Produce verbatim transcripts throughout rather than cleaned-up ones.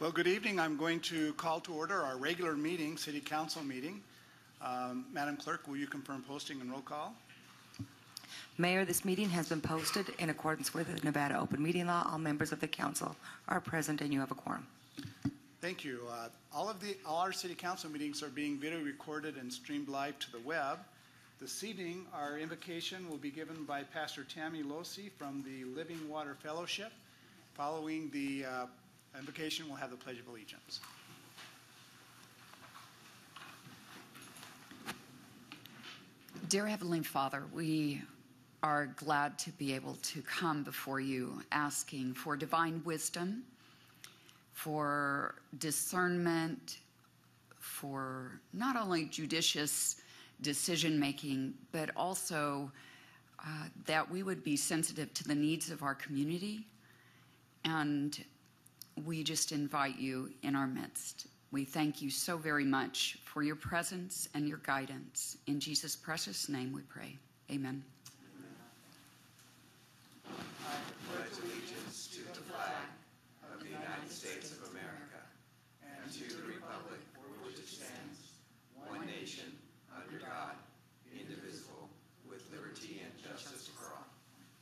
Well, good evening. I'm going to call to order our regular meeting, City Council meeting. Um, Madam Clerk, will you confirm posting and roll call? Mayor, this meeting has been posted in accordance with the Nevada Open Meeting Law. All members of the council are present and you have a quorum. Thank you. Uh, all of the all our City Council meetings are being video recorded and streamed live to the web. This evening, our invocation will be given by Pastor Tammy Losi from the Living Water Fellowship. Following the uh, invocation, we'll have the Pledge of Allegiance. Dear Heavenly Father, we are glad to be able to come before you asking for divine wisdom, for discernment, for not only judicious decision-making, but also uh, that we would be sensitive to the needs of our community. And we just invite you in our midst. We thank you so very much for your presence and your guidance. In Jesus' precious name we pray. Amen. I pledge allegiance to the flag of the United States of America and to the republic for which it stands, one nation, under God, indivisible, with liberty and justice for all.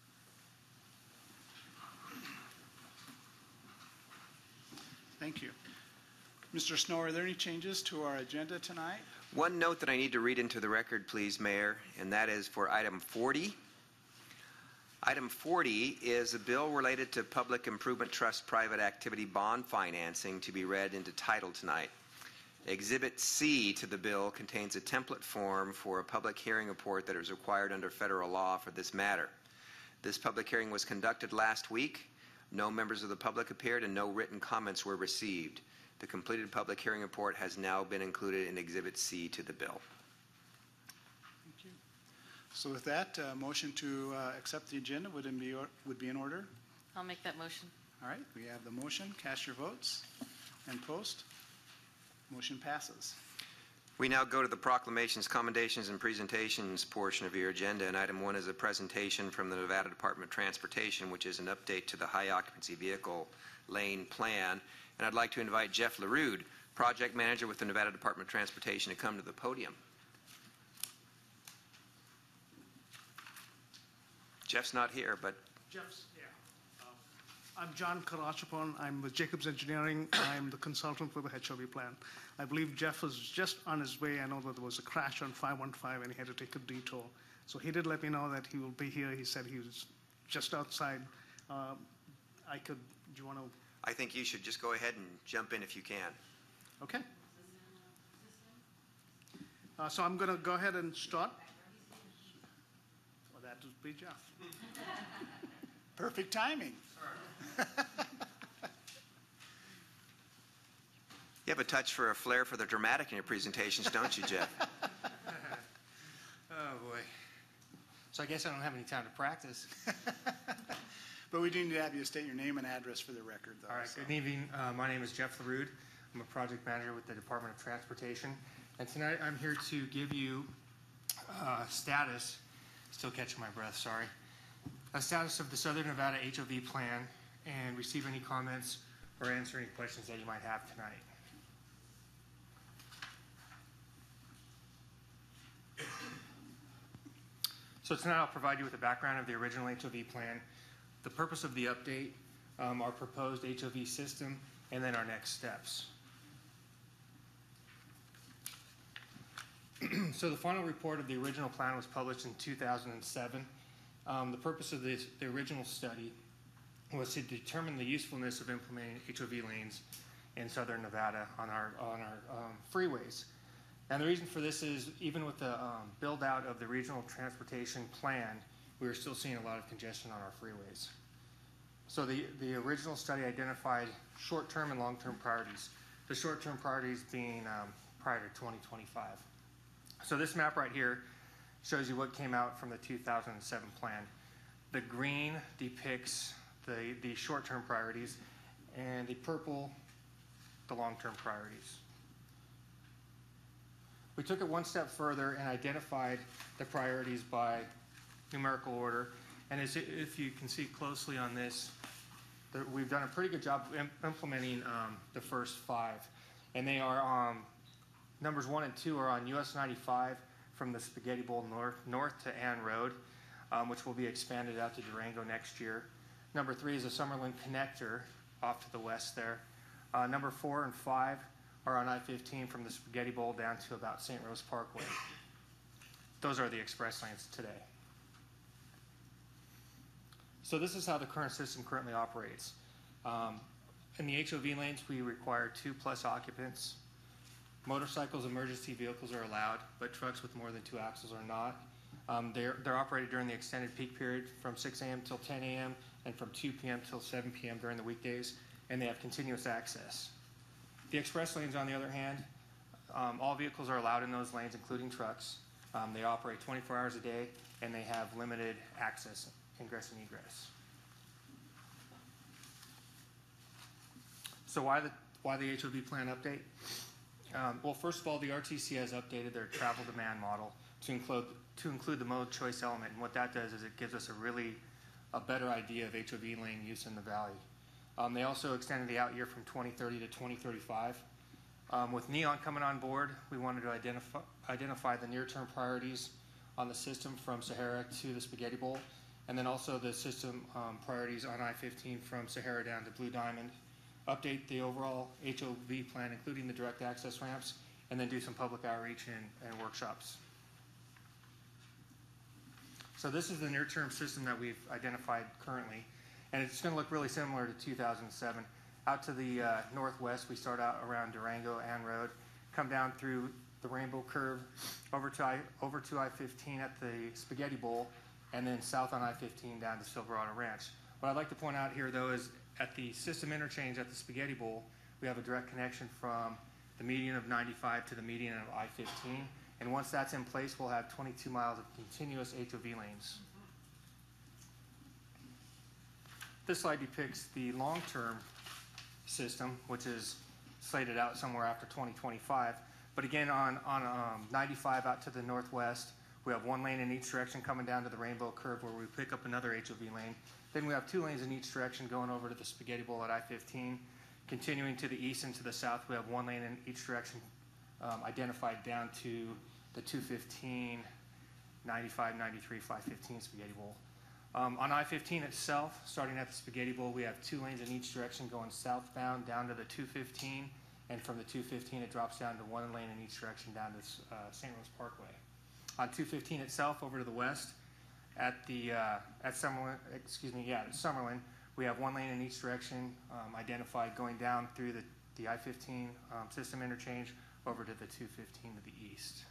Thank you. Mister Snow, are there any changes to our agenda tonight? One note that I need to read into the record, please, Mayor, and that is for item forty. Item forty is a bill related to Public Improvement Trust private activity bond financing to be read into title tonight. Exhibit C to the bill contains a template form for a public hearing report that is required under federal law for this matter. This public hearing was conducted last week. No members of the public appeared and no written comments were received. The completed public hearing report has now been included in Exhibit C to the bill. Thank you. So with that, uh, motion to uh, accept the agenda would, in be, or, would be in order. I'll make that motion. All right, we have the motion. Cast your votes and post. Motion passes. We now go to the proclamations, commendations, and presentations portion of your agenda, and item one is a presentation from the Nevada Department of Transportation, which is an update to the high occupancy vehicle lane plan. And I'd like to invite Jeff LaRude, project manager with the Nevada Department of Transportation, to come to the podium. Jeff's not here, but Jeff's, yeah. Um, I'm John Karachapon. I'm with Jacobs Engineering. I'm the consultant for the H O V plan. I believe Jeff was just on his way. I know that there was a crash on five one five and he had to take a detour. So he did let me know that he will be here. He said he was just outside. Um, I could, do you want to? I think you should just go ahead and jump in if you can. Okay. Uh, so I'm going to go ahead and start. Well, that would be Jeff. Perfect timing. You have a touch for a flair for the dramatic in your presentations, don't you, Jeff? Oh, boy. So I guess I don't have any time to practice. But we do need to have you state your name and address for the record, though. All right, so. good evening. Uh, my name is Jeff LaRude. I'm a project manager with the Department of Transportation. And tonight I'm here to give you uh, status, still catching my breath, sorry, a status of the Southern Nevada H O V plan and receive any comments or answer any questions that you might have tonight. So tonight I'll provide you with a background of the original H O V plan, the purpose of the update, um, our proposed H O V system, and then our next steps. So the final report of the original plan was published in two thousand seven. Um, the purpose of this, the original study was to determine the usefulness of implementing H O V lanes in Southern Nevada on our, on our um, freeways. And the reason for this is even with the um, build out of the regional transportation plan, we were still seeing a lot of congestion on our freeways. So the, the original study identified short-term and long-term priorities. The short-term priorities being um, prior to twenty twenty-five. So this map right here shows you what came out from the two thousand seven plan. The green depicts the, the short-term priorities, and the purple, the long-term priorities. We took it one step further and identified the priorities by numerical order. And as if you can see closely on this, there- we've done a pretty good job of im- implementing um, the first five. And they are, um, numbers one and two are on U S ninety-five from the Spaghetti Bowl north, north to Ann Road, um, which will be expanded out to Durango next year. Number three is a Summerlin connector off to the west there. Uh, number four and five are on I fifteen from the Spaghetti Bowl down to about Saint Rose Parkway. Those are the express lanes today. So this is how the current system currently operates. Um, in the H O V lanes, we require two plus occupants. Motorcycles, emergency vehicles are allowed, but trucks with more than two axles are not. Um, they're, they're operated during the extended peak period from six a m till ten a m and from two p m till seven p m during the weekdays, and they have continuous access. The express lanes, on the other hand, um, all vehicles are allowed in those lanes, including trucks. Um, they operate twenty-four hours a day, and they have limited access, ingress and egress. So why the, why the H O V plan update? Um, well, first of all, the R T C has updated their travel demand model to include, to include the mode choice element. And what that does is it gives us a really a better idea of H O V lane use in the valley. Um, they also extended the out year from twenty thirty to twenty thirty-five. Um, with NEON coming on board, we wanted to identify, identify the near-term priorities on the system from Sahara to the Spaghetti Bowl, and then also the system um, priorities on I fifteen from Sahara down to Blue Diamond. Update the overall H O V plan, including the direct access ramps, and then do some public outreach and, and workshops. So this is the near-term system that we've identified currently, and it's going to look really similar to two thousand seven. Out to the uh, northwest, we start out around Durango, Ann Road, come down through the Rainbow Curve, over to I, over to I fifteen at the Spaghetti Bowl, and then south on I fifteen down to Silverado Ranch. What I'd like to point out here, though, is at the system interchange at the Spaghetti Bowl, we have a direct connection from the median of ninety-five to the median of I fifteen. And once that's in place, we'll have twenty-two miles of continuous H O V lanes. This slide depicts the long-term system, which is slated out somewhere after twenty twenty-five. But again, on, on um, ninety-five out to the northwest, we have one lane in each direction coming down to the Rainbow Curve where we pick up another H O V lane. Then we have two lanes in each direction going over to the Spaghetti Bowl at I fifteen. Continuing to the east and to the south, we have one lane in each direction um, identified down to the two fifteen, ninety-five, ninety-three, five fifteen Spaghetti Bowl. Um, on I fifteen itself, starting at the Spaghetti Bowl, we have two lanes in each direction going southbound down to the two fifteen, and from the two fifteen it drops down to one lane in each direction down to uh, Saint Rose Parkway. On two fifteen itself, over to the west, at the uh, at Summerlin, excuse me, yeah, at Summerlin, we have one lane in each direction um, identified going down through the, the I fifteen um, system interchange over to the two fifteen to the east.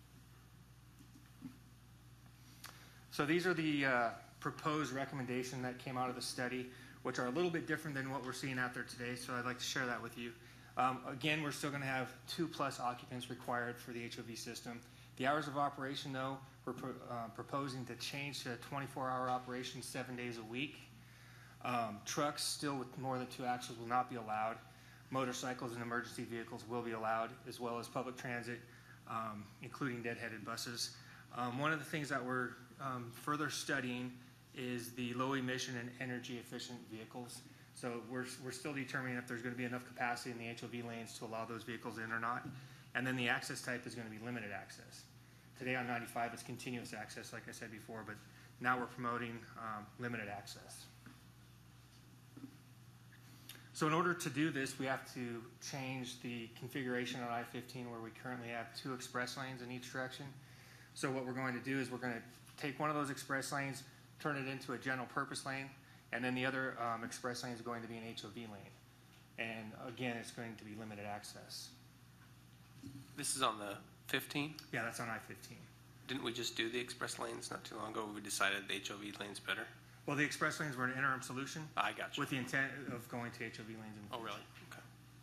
So these are the uh, proposed recommendation that came out of the study, which are a little bit different than what we're seeing out there today, so I'd like to share that with you. Um, again, we're still going to have two plus occupants required for the H O V system. The hours of operation, though, we're pro uh, proposing to change to a twenty-four hour operation seven days a week. Um, trucks still with more than two axles will not be allowed. Motorcycles and emergency vehicles will be allowed, as well as public transit, um, including deadheaded buses. Um, one of the things that we're um, further studying is the low emission and energy efficient vehicles. So we're, we're still determining if there's going to be enough capacity in the H O V lanes to allow those vehicles in or not. And then the access type is going to be limited access. Today on ninety-five, it's continuous access, like I said before, but now we're promoting um, limited access. So in order to do this, we have to change the configuration on I fifteen where we currently have two express lanes in each direction. So what we're going to do is we're going to take one of those express lanes, turn it into a general purpose lane, and then the other um, express lane is going to be an H O V lane. And again, it's going to be limited access. This is on the fifteen? Yeah, that's on I fifteen. Didn't we just do the express lanes not too long ago? We decided the H O V lane's better? Well, the express lanes were an interim solution I got you. with the intent of going to H O V lanes in the Oh, future. really? Okay.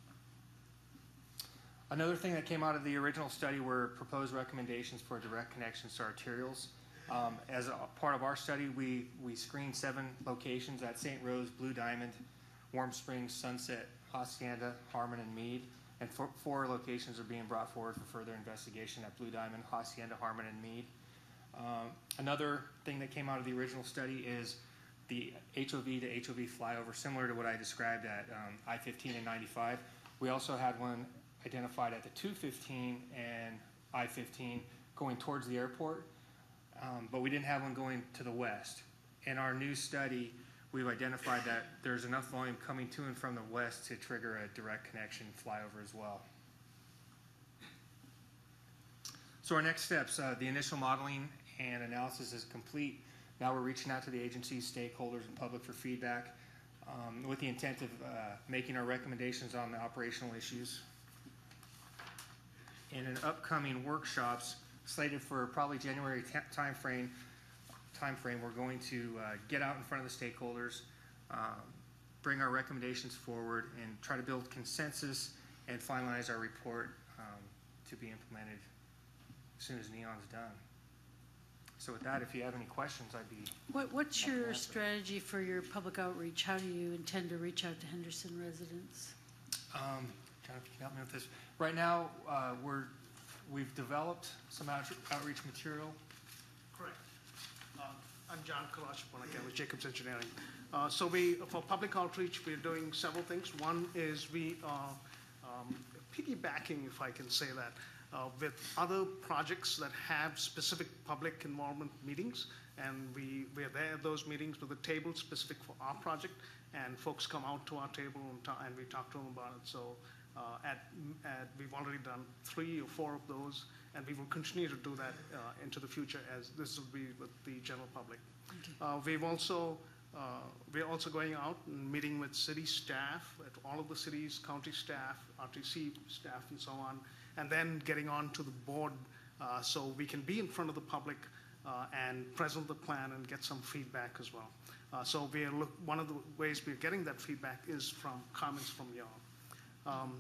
Another thing that came out of the original study were proposed recommendations for direct connections to arterials. Um, as a part of our study, we, we screened seven locations at Saint Rose, Blue Diamond, Warm Springs, Sunset, Hacienda, Harmon, and Meade. And four, four locations are being brought forward for further investigation at Blue Diamond, Hacienda, Harmon, and Meade. Um, another thing that came out of the original study is the H O V to H O V flyover, similar to what I described at um, I fifteen and ninety-five. We also had one identified at the two fifteen and I fifteen going towards the airport, um, but we didn't have one going to the west. In our new study, we've identified that there's enough volume coming to and from the west to trigger a direct connection flyover as well. So our next steps, uh, the initial modeling and analysis is complete. Now we're reaching out to the agencies, stakeholders, and public for feedback um, with the intent of uh, making our recommendations on the operational issues. In an upcoming workshops slated for probably January timeframe, timeframe, we're going to uh, get out in front of the stakeholders, um, bring our recommendations forward, and try to build consensus and finalize our report um, to be implemented as soon as NEON's done. So with that, if you have any questions, I'd be... What, what's happy to your answer. strategy for your public outreach? How do you intend to reach out to Henderson residents? Um, John, if you can help me with this. Right now, uh, we're, we've developed some out- outreach material. Correct. Uh, I'm John Kalashapon, again, with Jacobs Engineering. Uh, So we, for public outreach, we're doing several things. One is we are um, piggybacking, if I can say that, uh, with other projects that have specific public involvement meetings. And we, we're there at those meetings with a table specific for our project. And folks come out to our table and, ta- and we talk to them about it. So uh, at, at, we've already done three or four of those. And we will continue to do that uh, into the future, as this will be with the general public. Uh, we've also, uh, we're also going out and meeting with city staff, at all of the cities, county staff, R T C staff, and so on, and then getting on to the board uh, so we can be in front of the public uh, and present the plan and get some feedback as well. Uh, so we are look, one of the ways we're getting that feedback is from comments from y'all. Um,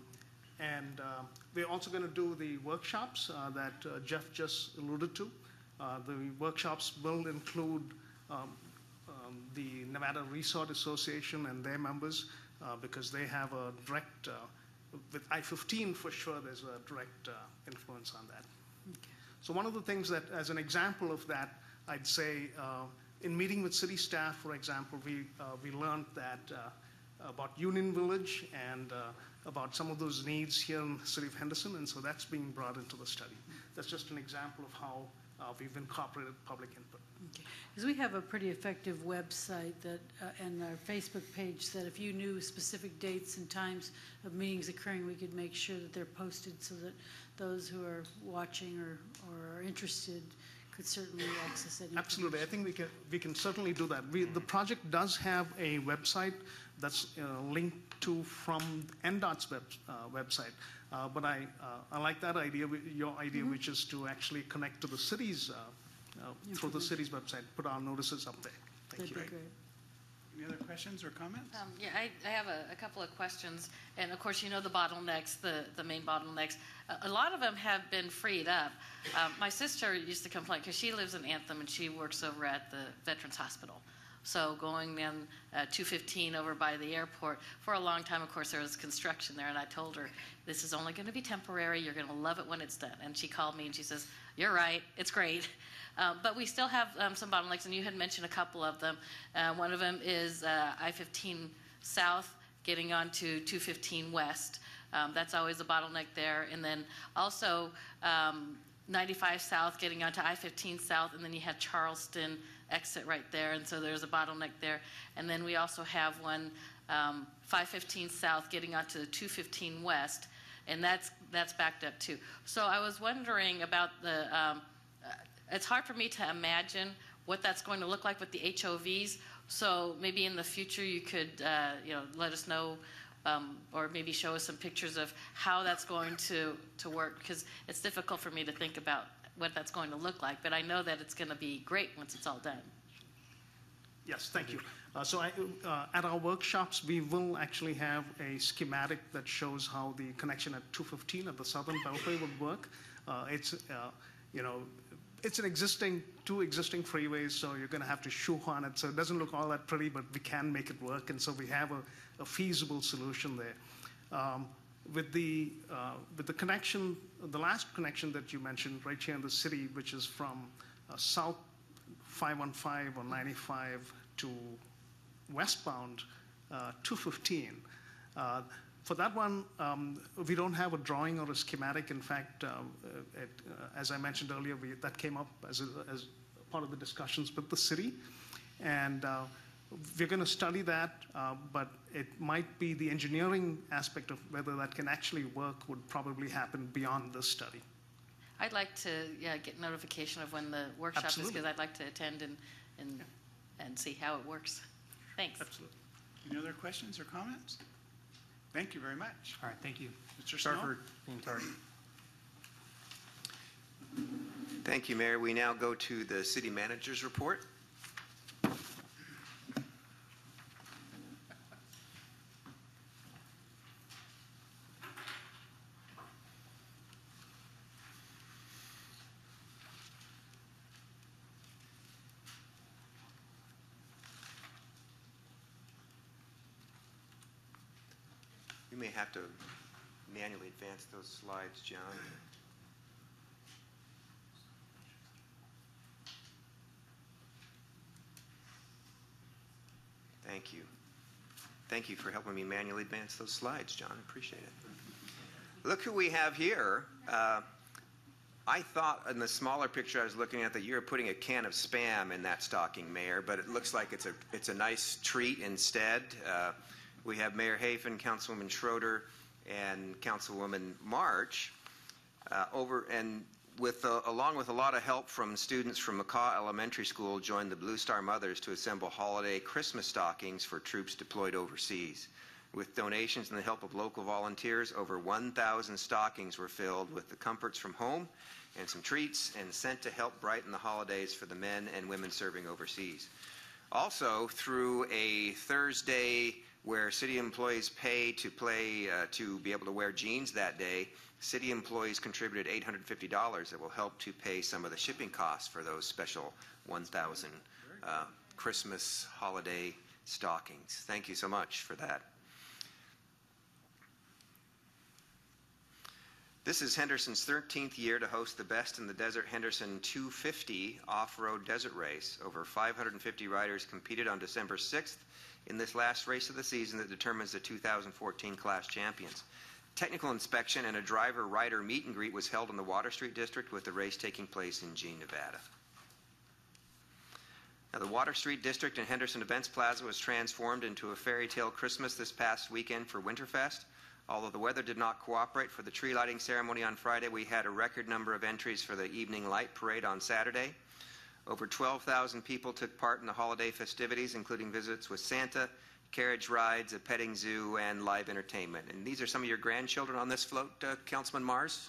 And uh, we're also going to do the workshops uh, that uh, Jeff just alluded to. Uh, the workshops will include um, um, the Nevada Resort Association and their members uh, because they have a direct, uh, with I fifteen for sure, there's a direct uh, influence on that. Okay. So one of the things that, as an example of that, I'd say uh, in meeting with city staff, for example, we, uh, we learned that uh, about Union Village and uh, about some of those needs here in the city of Henderson, and so that's being brought into the study. That's just an example of how uh, we've incorporated public input. Because we have a pretty effective website that, uh, and our Facebook page that if you knew specific dates and times of meetings occurring, we could make sure that they're posted so that those who are watching or, or are interested could certainly access that information. Absolutely, I think we can, we can certainly do that. We, the project does have a website that's uh, linked to from N DOT's web, uh, website. Uh, but I, uh, I like that idea, your idea, mm-hmm. which is to actually connect to the city's, uh, uh, through the city's website, put our notices up there. Thank That'd you. be great. Any other questions or comments? Um, yeah, I, I have a, a couple of questions. And of course, you know the bottlenecks, the, the main bottlenecks. A, a lot of them have been freed up. Um, my sister used to complain because she lives in Anthem and she works over at the Veterans Hospital. So going in uh, two fifteen over by the airport, for a long time, of course, there was construction there. And I told her, this is only going to be temporary. You're going to love it when it's done. And she called me and she says, you're right. It's great. Uh, but we still have um, some bottlenecks, and you had mentioned a couple of them. Uh, one of them is uh, I fifteen South getting onto two fifteen West. Um, that's always a bottleneck there. And then also um, ninety-five South getting onto I fifteen South, and then you have Charleston exit right there, and so there's a bottleneck there. And then we also have one um, five fifteen South getting onto two fifteen West, and that's that's backed up too. So I was wondering about the. Um, It's hard for me to imagine what that's going to look like with the H O Vs. So maybe in the future you could, uh, you know, let us know, um, or maybe show us some pictures of how that's going to to work. Because it's difficult for me to think about what that's going to look like. But I know that it's going to be great once it's all done. Yes, thank you. Uh, so I, uh, at our workshops, we will actually have a schematic that shows how the connection at two fifteen at the Southern Beltway would work. Uh, it's, uh, you know. It's an existing, two existing freeways, so you're going to have to shoehorn it. So it doesn't look all that pretty, but we can make it work, and so we have a, a feasible solution there. Um, with the uh, with the connection, the last connection that you mentioned right here in the city, which is from uh, South five one five or ninety-five to westbound uh, two fifteen. Uh, For that one, um, we don't have a drawing or a schematic. In fact, um, it, uh, as I mentioned earlier, we, that came up as, a, as part of the discussions with the city. And uh, we're going to study that, uh, but it might be the engineering aspect of whether that can actually work would probably happen beyond this study. I'd like to yeah, get notification of when the workshop Absolutely. is, because I'd like to attend and, and, Yeah. and see how it works. Thanks. Absolutely. Any other questions or comments? Thank you very much. All right, thank you. Mister Sorry Snow? for being tardy. Thank you, Mayor. We now go to the city manager's report. You may have to manually advance those slides, John. Thank you. Thank you for helping me manually advance those slides, John. I appreciate it. Look who we have here. Uh, I thought in the smaller picture I was looking at that you were putting a can of Spam in that stocking, Mayor, but it looks like it's a, it's a nice treat instead. Uh, we have Mayor Hafen, Councilwoman Schroeder, and Councilwoman March uh, over and with uh, along with a lot of help from students from McCaw Elementary School, joined the Blue Star Mothers to assemble holiday Christmas stockings for troops deployed overseas. With donations and the help of local volunteers, over one thousand stockings were filled with the comforts from home and some treats and sent to help brighten the holidays for the men and women serving overseas. Also, through a Thursday where city employees pay to play uh, to be able to wear jeans that day, city employees contributed eight hundred fifty dollars that will help to pay some of the shipping costs for those special one thousand uh, Christmas holiday stockings. Thank you so much for that. This is Henderson's thirteenth year to host the Best in the Desert Henderson two fifty off-road desert race. Over five hundred fifty riders competed on December sixth in this last race of the season that determines the two thousand fourteen class champions. Technical inspection and a driver-rider meet and greet was held in the Water Street District, with the race taking place in Jean, Nevada. Now, the Water Street District in Henderson Events Plaza was transformed into a fairy tale Christmas this past weekend for Winterfest. Although the weather did not cooperate for the tree lighting ceremony on Friday, we had a record number of entries for the evening light parade on Saturday. Over twelve thousand people took part in the holiday festivities, including visits with Santa, carriage rides, a petting zoo, and live entertainment. And these are some of your grandchildren on this float, uh, Councilman Mars?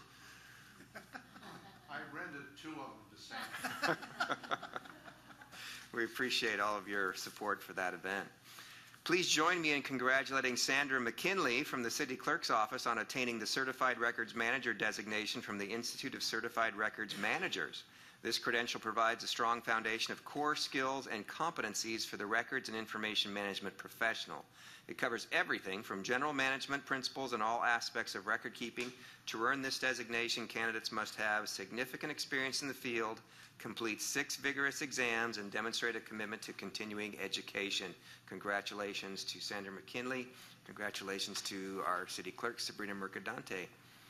I rented two of them to Santa. We appreciate all of your support for that event. Please join me in congratulating Sandra McKinley from the City Clerk's Office on attaining the Certified Records Manager designation from the Institute of Certified Records Managers. This credential provides a strong foundation of core skills and competencies for the records and information management professional. It covers everything from general management principles in all aspects of record keeping. To earn this designation, candidates must have significant experience in the field, complete six vigorous exams, and demonstrate a commitment to continuing education. Congratulations to Sandra McKinley. Congratulations to our City Clerk, Sabrina Mercadante.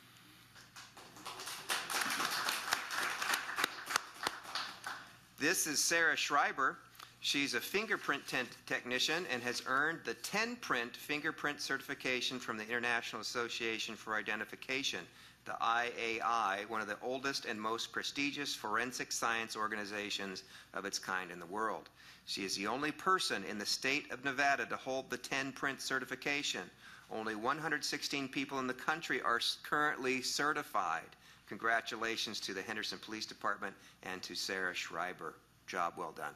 This is Sarah Schreiber. She's a fingerprint te technician and has earned the ten print fingerprint certification from the International Association for Identification, the I A I, one of the oldest and most prestigious forensic science organizations of its kind in the world. She is the only person in the state of Nevada to hold the ten print certification. Only one hundred sixteen people in the country are currently certified. Congratulations to the Henderson Police Department and to Sarah Schreiber. Job well done.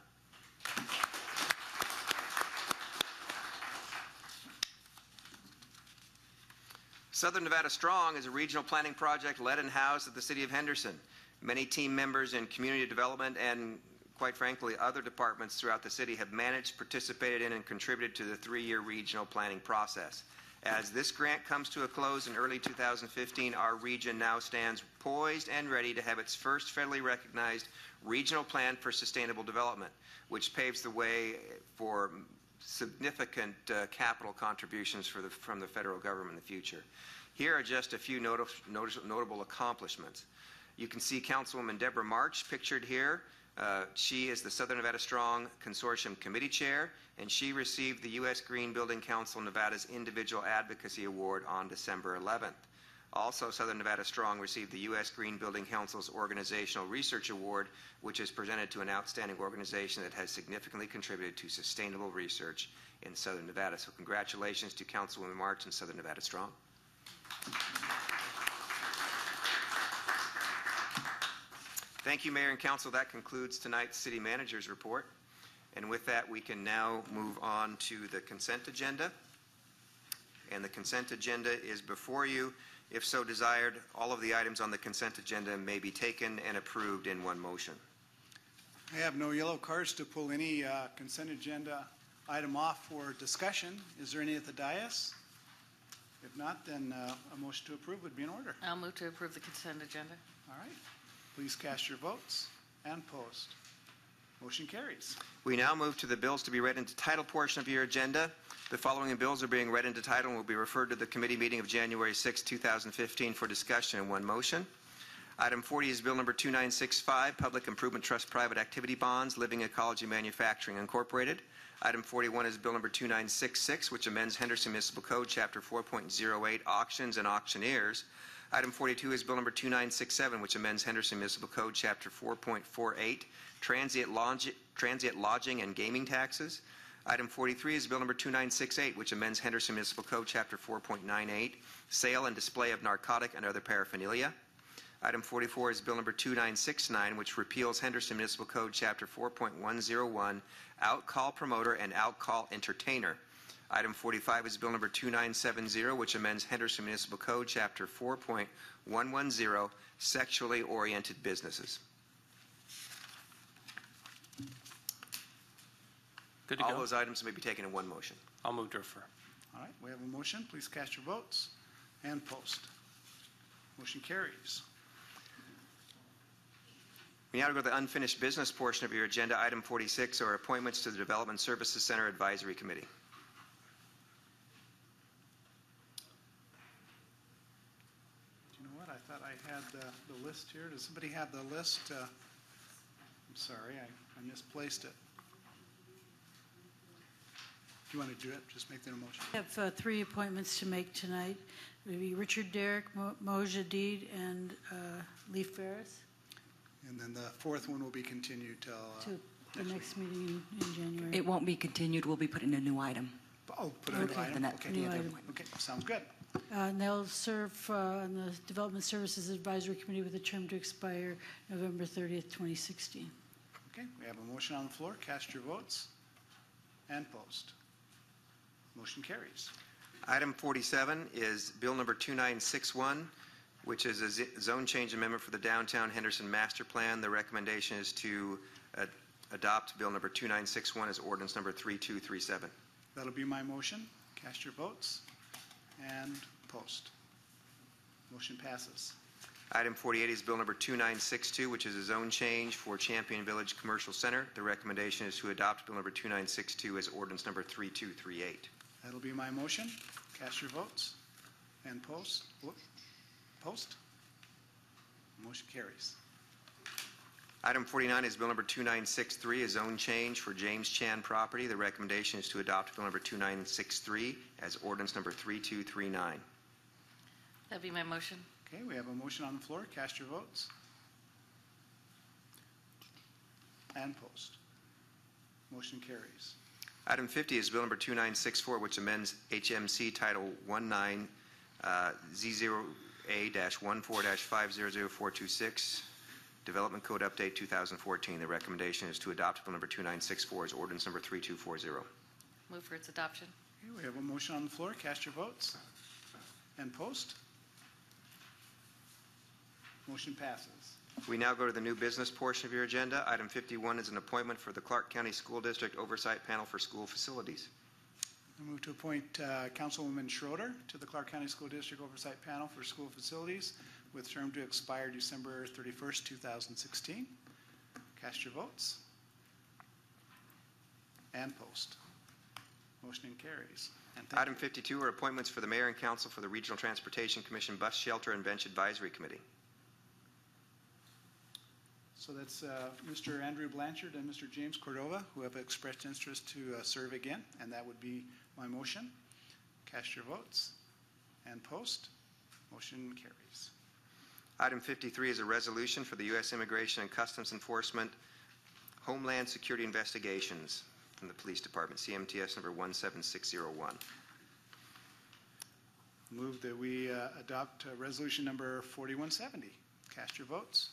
Southern Nevada Strong is a regional planning project led and housed at the City of Henderson. Many team members in community development and, quite frankly, other departments throughout the city have managed, participated in, and contributed to the three-year regional planning process. As this grant comes to a close in early two thousand fifteen, our region now stands poised and ready to have its first federally recognized regional plan for sustainable development, which paves the way for significant uh, capital contributions for the, from the federal government in the future. Here are just a few noti notice notable accomplishments. You can see Councilwoman Deborah March pictured here. Uh, she is the Southern Nevada Strong Consortium Committee Chair, and she received the U S Green Building Council Nevada's Individual Advocacy Award on December eleventh. Also, Southern Nevada Strong received the U S Green Building Council's Organizational Research Award, which is presented to an outstanding organization that has significantly contributed to sustainable research in Southern Nevada. So congratulations to Councilwoman March and Southern Nevada Strong. Thank you, Mayor and Council. That concludes tonight's City Manager's report. And with that, we can now move on to the consent agenda. And the consent agenda is before you. If so desired, all of the items on the consent agenda may be taken and approved in one motion. I have no yellow cards to pull any uh, consent agenda item off for discussion. Is there any at the dais? If not, then uh, a motion to approve would be in order. I'll move to approve the consent agenda. All right. Please cast your votes and post. Motion carries. We now move to the bills to be read into title portion of your agenda. The following bills are being read into title and will be referred to the committee meeting of January sixth, two thousand fifteen for discussion in one motion. Item forty is Bill number two nine six five, Public Improvement Trust Private Activity Bonds, Living Ecology Manufacturing Incorporated. Item forty-one is Bill number two nine six six, which amends Henderson Municipal Code, Chapter four point oh eight, Auctions and Auctioneers. Item forty-two is Bill number two nine six seven, which amends Henderson Municipal Code, Chapter four point four eight, Transient, Lodge, Transient Lodging and Gaming Taxes. Item forty-three is Bill number two nine six eight, which amends Henderson Municipal Code, Chapter four point nine eight, Sale and Display of Narcotic and Other Paraphernalia. Item forty-four is Bill number two nine six nine, which repeals Henderson Municipal Code, Chapter four point one oh one, Out-Call Promoter and Out-Call Entertainer. Item forty-five is Bill number two nine seven zero, which amends Henderson Municipal Code, Chapter four point one one oh, Sexually Oriented Businesses. Good to All go. those items may be taken in one motion. I'll move to refer. All right, we have a motion. Please cast your votes and post. Motion carries. We now go to the unfinished business portion of your agenda. Item forty-six are appointments to the Development Services Center Advisory Committee. Do you know what? I thought I had the, the list here. Does somebody have the list? Uh, I'm sorry, I, I misplaced it. Do you want to do it? Just make the motion. I have uh, three appointments to make tonight. It would be Richard Derrick, Mo Moja Deed, and uh, Leif Ferris. And then the fourth one will be continued till uh, To the next meeting in, in January. It won't be continued. We'll be putting a new item. Oh, put it in Okay. the item? The Okay. the New other item. one. Okay, sounds good. Uh, and they'll serve uh, on the Development Services Advisory Committee with a term to expire November thirtieth, twenty sixteen. Okay, we have a motion on the floor. Cast your votes and post. Motion carries. Item forty-seven is Bill number two nine six one, which is a z- zone change amendment for the Downtown Henderson Master Plan. The recommendation is to uh, adopt Bill number two nine six one as ordinance number three two three seven. That'll be my motion. Cast your votes and post. Motion passes. Item forty-eight is Bill number two nine six two, which is a zone change for Champion Village Commercial Center. The recommendation is to adopt Bill number two nine six two as ordinance number three two three eight. That'll be my motion. Cast your votes and post. Whoop. Post. Motion carries. Item forty-nine is Bill number two nine six three, a zone change for James Chan property. The recommendation is to adopt Bill number two nine six three as ordinance number three two three nine. That'd be my motion. Okay, we have a motion on the floor. Cast your votes and post. Motion carries. Item fifty is Bill number two nine six four, which amends H M C Title nineteen uh, Z zero A one four five zero zero four two six, Development Code Update two thousand fourteen. The recommendation is to adopt Bill number two nine six four as ordinance number three two four zero. Move for its adoption. Okay, we have a motion on the floor. Cast your votes and post. Motion passes. We now go to the new business portion of your agenda. Item fifty-one is an appointment for the Clark County School District Oversight Panel for School Facilities. I move to appoint uh, Councilwoman Schroeder to the Clark County School District Oversight Panel for School Facilities with term to expire December thirty-first, two thousand sixteen. Cast your votes and post. Motion carries. And thank Item you. fifty-two are appointments for the mayor and council for the Regional Transportation Commission Bus Shelter and Bench Advisory Committee. So that's uh, Mister Andrew Blanchard and Mister James Cordova who have expressed interest to uh, serve again, and that would be my motion. Cast your votes and post. Motion carries. Item fifty-three is a resolution for the U S Immigration and Customs Enforcement Homeland Security Investigations from the Police Department, C M T S number one seven six zero one. Move that we uh, adopt uh, resolution number forty-one seventy. Cast your votes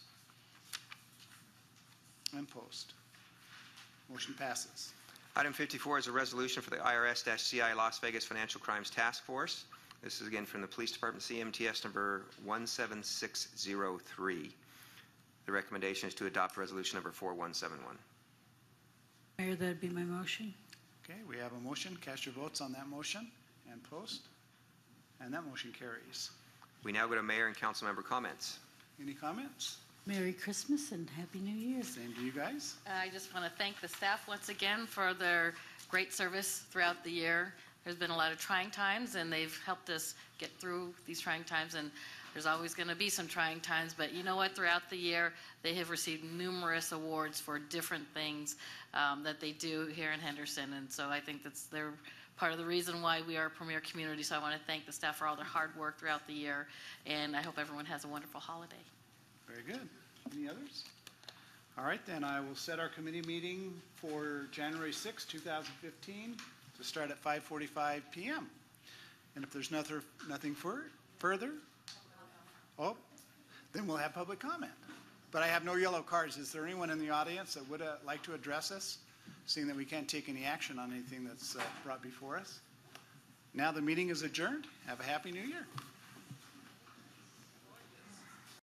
and post. Motion passes. Item fifty-four is a resolution for the I R S C I Las Vegas Financial Crimes Task Force. This is again from the Police Department, C M T S number one seven six zero three. The recommendation is to adopt resolution number forty-one seventy-one. Mayor, that'd be my motion. Okay, we have a motion. Cast your votes on that motion and post. And that motion carries. We now go to mayor and council member comments. Any comments? Merry Christmas and Happy New Year. Same to you guys. I just want to thank the staff once again for their great service throughout the year. There's been a lot of trying times, and they've helped us get through these trying times, and there's always going to be some trying times, but you know what? Throughout the year, they have received numerous awards for different things um, that they do here in Henderson, and so I think that's they're part of the reason why we are a premier community, so I want to thank the staff for all their hard work throughout the year, and I hope everyone has a wonderful holiday. Very good. Any others? All right, then I will set our committee meeting for January sixth, two thousand fifteen to start at five forty-five p m And if there's nothing, nothing for, further, oh, then we'll have public comment. But I have no yellow cards. Is there anyone in the audience that would uh, like to address us, seeing that we can't take any action on anything that's uh, brought before us? Now the meeting is adjourned. Have a happy new year.